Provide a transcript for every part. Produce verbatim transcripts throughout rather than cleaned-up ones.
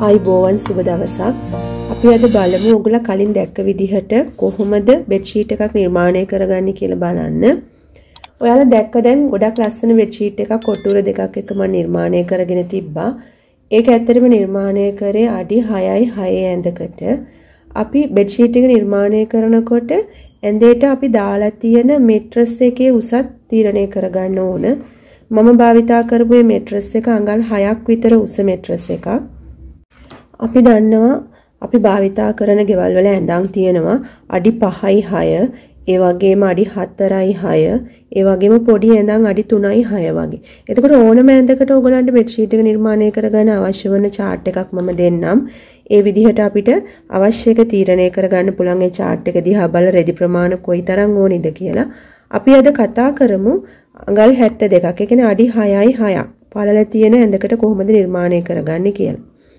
ආයිබෝවන් සුබ දවසක්. අපි අද බලමු ඔයගොල්ලෝ කලින් දැක්ක විදිහට කොහොමද බෙඩ් ෂීට් එකක් නිර්මාණය කරගන්නේ කියලා බලන්න. ඔයාලා දැක්ක දැන් ගොඩක් ලස්සන බෙඩ් ෂීට් එකක් කොටුර දෙකක් එක මම නිර්මාණය කරගෙන තිබ්බා. ඒක ඇත්තටම නිර්මාණය කරේ අඩි හයයි හය ඇඳකට. අපි බෙඩ් ෂීට් එක නිර්මාණය කරනකොට ඇඳේට අපි දාලා තියෙන මෙට්‍රස් එකේ උසත් තීරණය කරගන්න ඕන. මම භාවිතා කරපු මේ මෙට්‍රස් එක අඟල් හයක් විතර උස මෙට්‍රස් එකක්. අපි දන්නවා අපි භාවිතා කරන ගෙවල් වල ඇඳන් තියෙනවා අඩි පහයි හය, ඒ වගේම අඩි හතරයි හය, ඒ වගේම පොඩි ඇඳන් අඩි තුනයි හය වගේ. එතකොට ඕනම ඇඳකට ඕගොල්ලන්ට බෙඩ් ෂීට් එක නිර්මාණය කරගන්න අවශ්‍ය වෙන chart එකක් මම දෙන්නම්. ඒ විදිහට අපිට අවශ්‍ය එක තීරණය කරගන්න පුළුවන් ඒ chart එක දිහා බලලා රෙදි ප්‍රමාණ කොයිතරම් ඕනිද කියලා. අපි අද කතා කරමු අඟල් හැත්තෑ දෙකක්. ඒ කියන්නේ අඩි හයයි හයක් පළල තියෙන ඇඳකට කොහොමද නිර්මාණය කරගන්නේ කියලා.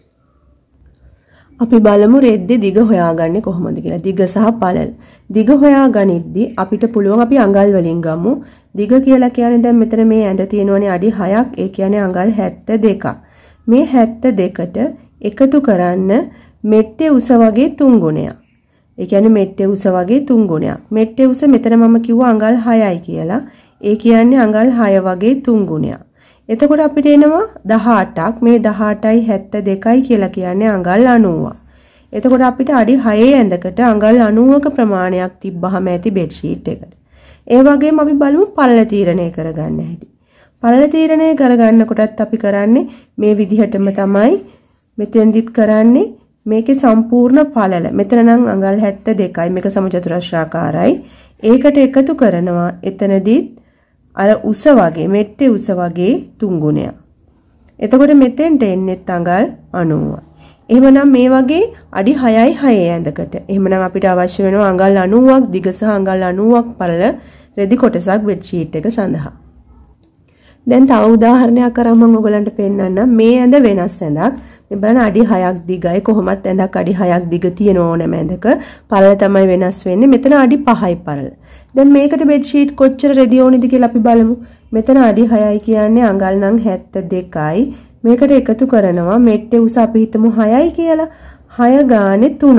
අපි බලමු රෙද්දේ දිග හොයාගන්නේ කොහොමද කියලා. දිග සහ පළල. දිග හොයාගනිද්දී අපිට පුළුවන් අපි අඟල් වලින් ගමු. දිග කියලා කියන්නේ දැන් මෙතන මේ ඇඳ තියෙනවනේ අඩි හයක්. ඒ කියන්නේ අඟල් හැත්තෑ දෙකක්. මේ හැත්තෑ දෙකට එකතු කරන්න මෙට්ටේ උස වගේ තුන් ගුණයක්. ඒ කියන්නේ මෙට්ටේ උස වගේ තුන් ගුණයක්. මෙට්ටේ උස මෙතන මම කිව්වා අඟල් හයයි කියලා. ඒ කියන්නේ අඟල් හය වගේ තුන් ගුණයක්. එතකොට අපිට එනවා දහඅටක්. මේ දහඅටයි හැත්තෑ දෙකයි කියලා කියන්නේ අඟල් අනූවක්. එතකොට අපිට අඩි හයේ ඇඳකට අඟල් අනූවක ප්‍රමාණයක් තිබ්බහම ඇති බෙඩ් ෂීට් එකට. ඒ වගේම අපි බලමු පළල තීරණය කරගන්න හැටි. පළල තීරණය කරගන්නකොටත් අපි කරන්නේ මේ විදිහටම තමයි. මෙතෙන්දිත් කරන්නේ මේකේ සම්පූර්ණ පළල. මෙතන නම් අඟල් හැත්තෑ දෙකයි. මේක සමචතුරස්‍රාකාරයි. ඒකට එකතු කරනවා එතනදිත් අර උස වගේ මෙට්ටේ උස වගේ තුන් ගුණයක්. එතකොට මෙතෙන්ට එන්නේ අඟල් අනූවයි. එහෙමනම් මේ වගේ අඩි හයයි හය ඇඳකට. එහෙමනම් අපිට අවශ්‍ය වෙනවා අඟල් අනූවක් දිග සහ අඟල් අනූවක් පළල රෙදි කොටසක් බෙඩ් ෂීට් එක සඳහා. දැන් තව උදාහරණයක් අරන් මම ඔයගලන්ට පෙන්නන්නම්. මේ ඇඳ වෙනස් ඇඳක්. මේ බලන්න අඩි හයක් දිගයි. කොහොමත් ඇඳක් අඩි හයක් දිග තියෙන ඕනෑම ඇඳක පළල තමයි වෙනස් වෙන්නේ. මෙතන අඩි පහයි පළල. දැන් මේකට බෙඩ් ෂීට් කොච්චර රෙදි ඕනිද කියලා අපි බලමු. මෙතන අඩි හයයි කියන්නේ අඟල් නම් හැත්තෑ දෙකයි. මේකට එකතු කරනවා මෙට්ටේ උස අපි හිතමු හයයි කියලා. හය ගානේ තුනක්.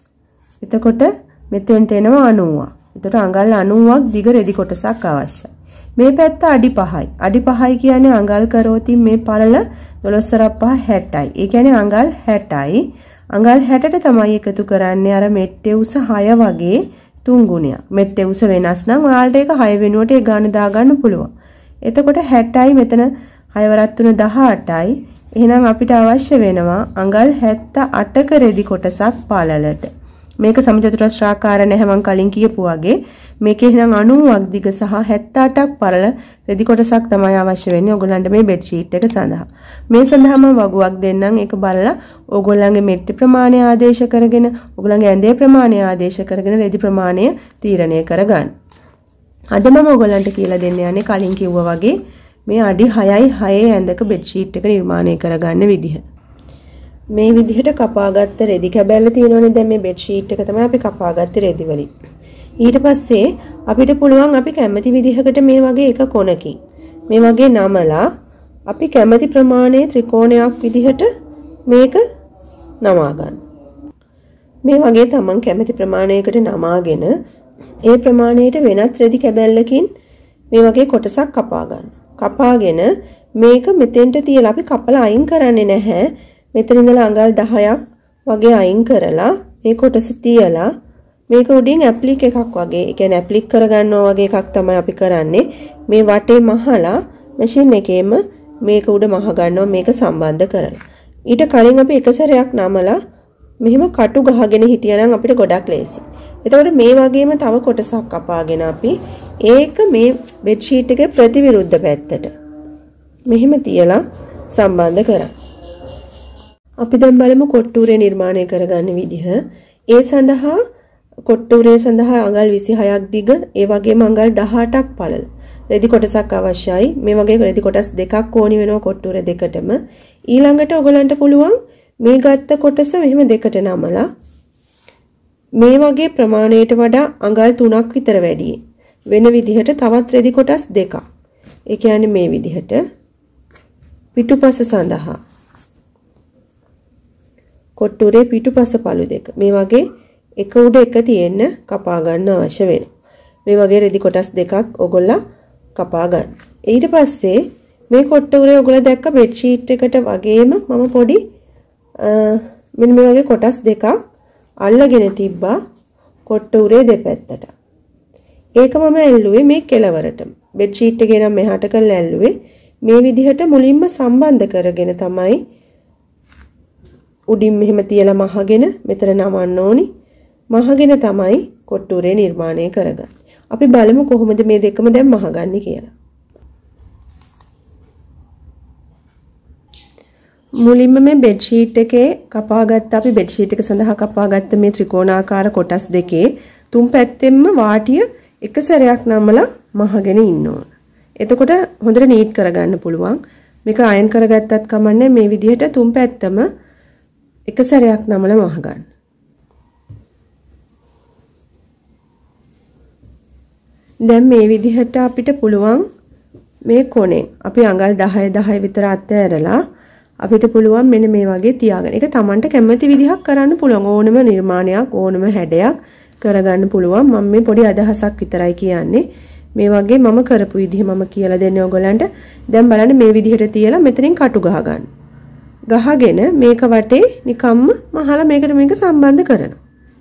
එතකොට මෙතෙන්ට එනවා අනූවක්. එතකොට අඟල් අනූවක් දිග රෙදි කොටසක් අවශ්‍යයි. මේ පැත්ත අඩි පහයි. අඩි පහයි කියන්නේ අඟල් කරෝතින් මේ පළල දොළොස් වරක් පහ හැටයි. ඒ කියන්නේ අඟල් හැටයි. අඟල් හැටට තමයි එකතු කරන්නේ අර මෙට්ටේ උස හය වගේ තුන් ගුණයක්. මෙට්ටේ උස වෙනස් නම් ඔයාලට ඒක හය වෙනුවට ඒ ගාන දාගන්න පුළුවන්. එතකොට හැටයි මෙතන හය වරක් තුන දහඅටයි. එහෙනම් අපිට අවශ්‍ය වෙනවා අඟල් හැත්තෑ අටක රෙදි කොටසක් පළලට. මේක සමචතුරස්‍රාකාර නැහැ මම කලින් කියපු වගේ. මේකේ එහෙනම් අනූවක් දිග සහ හැත්තෑ අටක් පළල රෙදි කොටසක් තමයි අවශ්‍ය වෙන්නේ ඔයගොල්ලන්ට මේ බෙඩ් ෂීට් එක සඳහා. මේ සඳහාම වගුවක් දෙන්නම්. ඒක බලලා ඔයගොල්ලන්ගේ මෙට්ටේ ප්‍රමාණය ආදේශ කරගෙන ඔයගොල්ලන්ගේ ඇඳේ ප්‍රමාණය ආදේශ කරගෙන රෙදි ප්‍රමාණය තීරණය කරගන්න. අද මම ඔයගොල්ලන්ට කියලා දෙන්න යන්නේ කලින් කිව්වා වගේ මේ අඩි හයයි හයේ ඇඳක බෙඩ් ෂීට් එක නිර්මාණය කරගන්න විදිහ. මේ විදිහට කපාගත්ත රෙදි කැබැල්ල තියෙනවනේ. දැන් මේ බෙඩ් ෂීට් එක තමයි අපි කපාගත්තේ රෙදි වලින්. ඊට පස්සේ අපිට පුළුවන් අපි කැමති විදිහකට මේ වගේ එක කොනකින් මේ වගේ නමලා අපි කැමති ප්‍රමාණයේ ත්‍රිකෝණයක් විදිහට මේක නමා ගන්න. මේ වගේ තමන් කැමති ප්‍රමාණයකට නමාගෙන ඒ ප්‍රමාණයට වෙනත් රෙදි කැබැල්ලකින් මේ වගේ කොටසක් කපා ගන්න. කපාගෙන මේක මෙතෙන්ට තියලා අපි කපලා අයින් කරන්නේ නැහැ. මෙතන ඉඳලා අඟල් දහයක් වගේ අයින් කරලා මේ කොටස තියලා මේක උඩින් ඇප්ලික් එකක් වගේ, ඒ කියන්නේ ඇප්ලික් කරගන්නවා වගේ එකක් තමයි අපි කරන්නේ. මේ වටේ මහලා මැෂින් එකේම මේක උඩ මහ ගන්නවා මේක සම්බන්ධ කරලා. ඊට කලින් අපි එක සැරයක් නමලා මෙහෙම කටු ගහගෙන හිටියනම් අපිට ගොඩක් ලේසි. එතකොට මේ වගේම තව කොටසක් කපාගෙන අපි ඒක මේ බෙඩ් ෂීට් එකේ ප්‍රතිවිරුද්ධ පැත්තට මෙහෙම තියලා සම්බන්ධ කරා. අපි දැන් බලමු කොට්ටුරේ නිර්මාණය කරගන්න විදිහ. ඒ සඳහා කොට්ටුරේ සඳහා අඟල් විසිහයක් දිග, ඒ වගේම අඟල් දහඅටක් පළල රෙදි කොටසක් අවශ්‍යයි. මේ වගේ රෙදි කොටස් දෙකක් ඕනි වෙනවා කොට්ටුරේ දෙකටම. ඊළඟට ඔයගලන්ට පුළුවන් මේ ගත්ත කොටස මෙහෙම දෙකට නමලා මේ වගේ ප්‍රමාණයට වඩා අඟල් තුනක් විතර වැඩි වෙන විදිහට තවත් රෙදි කොටස් දෙකක්. ඒ කියන්නේ මේ විදිහට පිටුපස සඳහා කොට්ටුරේ පිටුපස පළු දෙක. මේ වගේ එක උඩ එක තියෙන්න කපා ගන්න අවශ්‍ය වෙනවා. මේ වගේ රෙදි කොටස් දෙකක් ඔයගොල්ලෝ කපා ගන්න. ඊට පස්සේ මේ කොට්ටුරේ ඔයගොල්ලෝ දැක්ක බෙඩ් ෂීට් එකට වගේම මම පොඩි මෙන්න මේ වගේ කොටස් දෙකක් අල්ලගෙන තිබ්බා කොට්ටුරේ දෙපැත්තට. ඒක මම ඇල්ලුවේ මේ කෙළවරට. බෙඩ් ෂීට් එකේ නම් මෙහාට කරලා ඇල්ලුවේ. මේ විදිහට මුලින්ම සම්බන්ධ කරගෙන තමයි උඩින් මෙහෙම තියලා මහගෙන මෙතන නමන්න ඕනි. මහගෙන තමයි කොට්ටුරේ නිර්මාණය කරගන්නේ. අපි බලමු කොහොමද මේ දෙකම දැන් මහගන්නේ කියලා. මුලින්ම මේ බෙඩ් ෂීට් එකේ කපාගත්ත අපි බෙඩ් ෂීට් එක සඳහා කපාගත්ත මේ ත්‍රිකෝණාකාර කොටස් දෙකේ තුන් පැත්තෙන්ම වාටිය එක සැරයක් නමලා මහගෙන ඉන්න ඕන. එතකොට හොඳට නීට් කරගන්න පුළුවන්. මේක අයන් කරගත්තත් කමන්නේ මේ විදිහට තුන් පැත්තම එක සැරයක් නමලා මහගන්න. දැන් මේ විදිහට අපිට පුළුවන් මේ කොනේ අපි අඟල් දහය දහය විතර අතෑරලා අපිට පුළුවන් මෙන්න මේ වගේ තියාගන්න. ඒක Tamanට කැමති විදිහක් කරන්න පුළුවන්. ඕනම නිර්මාණයක් ඕනම හැඩයක් කරගන්න පුළුවන්. මම මේ පොඩි අදහසක් විතරයි කියන්නේ. මේ වගේ මම කරපු විදිහ මම කියලා දෙන්නේ ඔයගලන්ට. දැන් බලන්න මේ විදිහට තියලා මෙතනින් කටු ගහ ගන්න. ගහගෙන මේක වටේ නිකම්ම මහලා මේකට මේක සම්බන්ධ කරනවා.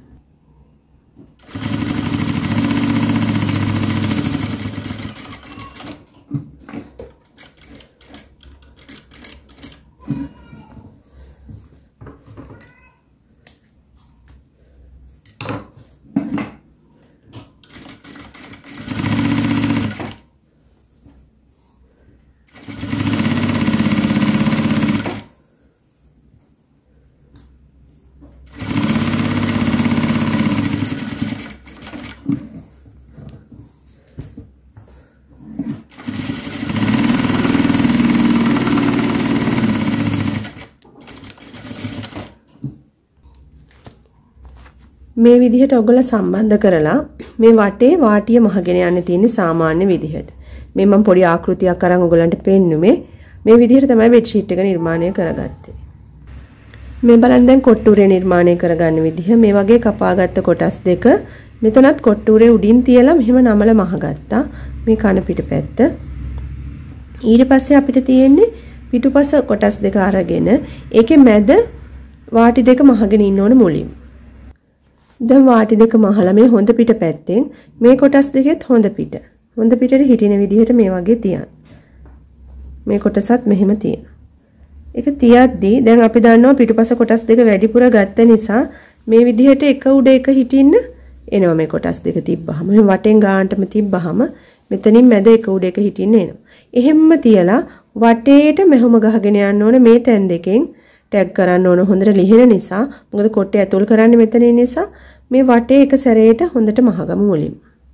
මේ විදිහට ඔයගොල්ලෝ සම්බන්ධ කරලා මේ වටේ වාටිය මහගෙන යන්න තියෙන සාමාන්‍ය විදිහට. මේ මම පොඩි ආකෘතියක් අරන් ඔයගොල්ලන්ට පෙන්නුමේ. මේ විදිහට තමයි බෙඩ් ෂීට් එක නිර්මාණය කරගත්තේ. මේ බලන්න දැන් කොට්ටුරේ නිර්මාණය කරගන්න විදිහ. මේ වගේ කපාගත්ත කොටස් දෙක මෙතනත් කොට්ටුරේ උඩින් තියලා මෙහෙම නමල මහගත්තා. මේ කන පිටපැත්ත. ඊට පස්සේ අපිට තියෙන්නේ පිටුපස කොටස් දෙක අරගෙන ඒකේ මැද වාටි දෙක මහගෙන ඉන්න ඕන මුලින්. දැන් වාටි දෙක මහලා මේ හොඳ පිට පැත්තෙන් මේ කොටස් දෙකෙත් හොඳ පිට. හොඳ පිටේ හිටින විදිහට මේ වගේ තියන්න. මේ කොටසත් මෙහෙම තියන්න. ඒක තියද්දී දැන් අපි දන්නවා පිටුපස කොටස් දෙක වැඩිපුර ගත්ත නිසා මේ විදිහට එක උඩ එක හිටින්න එනවා මේ කොටස් දෙක තිබ්බහම. මේ වටෙන් ගානටම තිබ්බහම මෙතනින් මැද එක උඩ එක හිටින්න එනවා. එහෙම්ම තියලා වටේට මෙහෙම ගහගෙන යන්න ඕනේ මේ තැන් දෙකෙන් ටැග් කරන්න ඕන හොඳට ලිහින නිසා. මොකද කොටේ ඇතුල් කරන්නේ මෙතන නිසා මේ වටේ එක සැරේට හොඳට මහගමු මුලින්.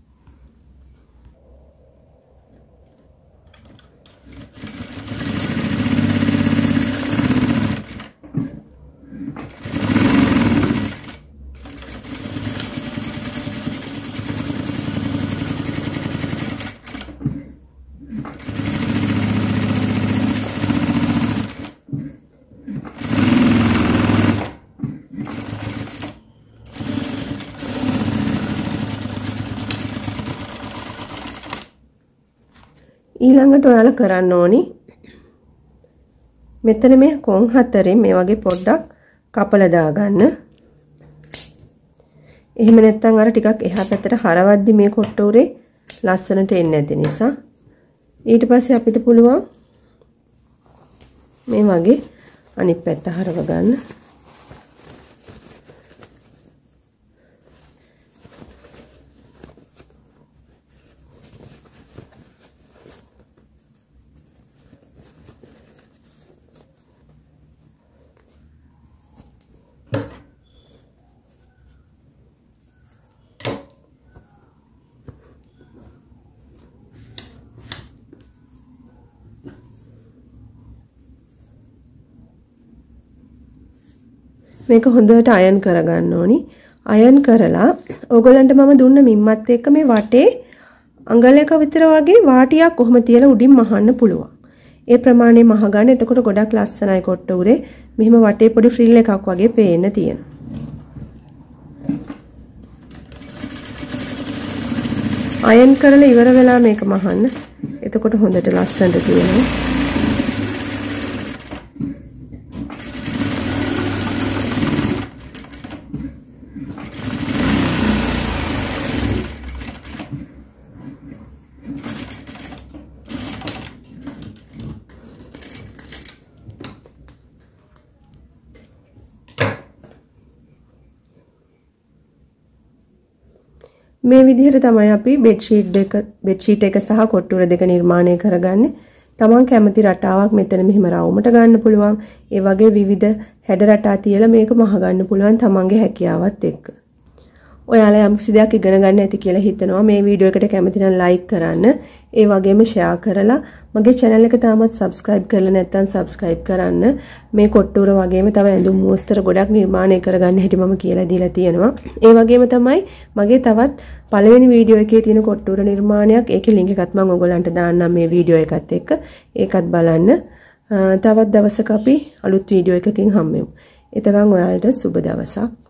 ඊළඟට ඔයාලා කරන්න ඕනි මෙතන මේ කොන් හතරෙන් මේ වගේ පොඩ්ඩක් කපලා දාගන්න. එහෙම නැත්නම් අර ටිකක් එහා පැත්තට හරවද්දි මේ කොට්ටෝරේ ලස්සනට එන්නේ නැති නිසා. ඊට පස්සේ අපිට පුළුවන් මේ වගේ අනිත් පැත්ත හරව ගන්න. මේක හොඳට අයන් කරගන්න ඕනි. අයන් කරලා ඕගොල්ලන්ට මම දුන්න මිම්මත් එක්ක මේ වටේ අඟල් එක විතර වගේ වාටියක් කොහොම තියලා උඩින් මහන්න පුළුවන්. ඒ ප්‍රමාණය මහ ගන්න. එතකොට ගොඩක් ලස්සනයි කොට්ටුරේ. මෙහිම වටේ පොඩි ෆ්‍රිල් එකක් වගේ පේන්න තියෙනවා. අයන් කරලා ඉවර වෙලා මේක මහන්න. එතකොට හොඳට ලස්සනට තියෙනවා. මේ විදිහට තමයි අපි බෙඩ් ෂීට් දෙක බෙඩ් ෂීට් එක සහ කොට්ටුර දෙක නිර්මාණය කරගන්නේ. තමන් කැමති රටාවක් මෙතන මෙහිම රවුමට ගන්න පුළුවන්. ඒ වගේ විවිධ හැඩ රටා තියලා මේක මහ ගන්න පුළුවන් තමන්ගේ හැකියාවත් එක්ක. ඔයාලා යම් කිසි දෙයක් ඉගෙන ගන්න ඇති කියලා හිතනවා. මේ වීඩියෝ එකට කැමති නම් ලයික් කරන්න. ඒ වගේම ෂෙයා කරලා මගේ channel එක තාමත් subscribe කරලා නැත්නම් subscribe කරන්න. මේ කොට්ටුර වගේම තව ඇඳුම් මෝස්තර ගොඩක් නිර්මාණය කරගන්න හැටි මම කියලා දීලා තියෙනවා. ඒ වගේම තමයි මගේ තවත් පළවෙනි වීඩියෝ එකේ තියෙන කොට්ටුර නිර්මාණයක්. ඒකේ link එකත් මම ඔයගලන්ට දාන්නම් මේ වීඩියෝ එකත් එක්ක. ඒකත් බලන්න. තවත් දවසක අපි අලුත් වීඩියෝ එකකින් හම්බෙමු. එතකන් ඔයාලට සුබ දවසක්.